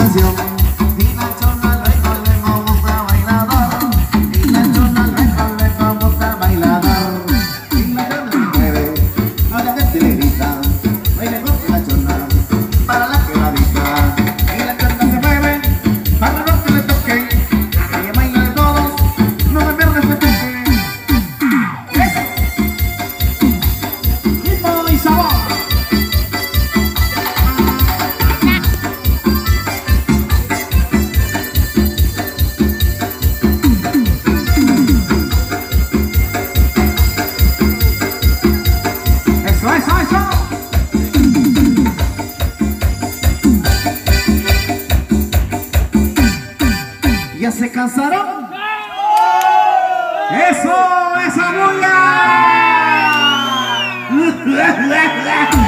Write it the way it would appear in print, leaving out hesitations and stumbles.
canción. Y la chona luego gusta bailador. Y la chona luego gusta bailador. Y la chona se mueve, a la gente le grita, baile con la chona, para la quebradita. Y la chona se mueve, para lo que le toque. Ella baila de todos, no me pierdas este toque. ¡Eso! ¡Ritmo y sabor! ¡Eso, eso, eso! ¿Ya se cansaron? ¡Eso! ¡Esa bulla!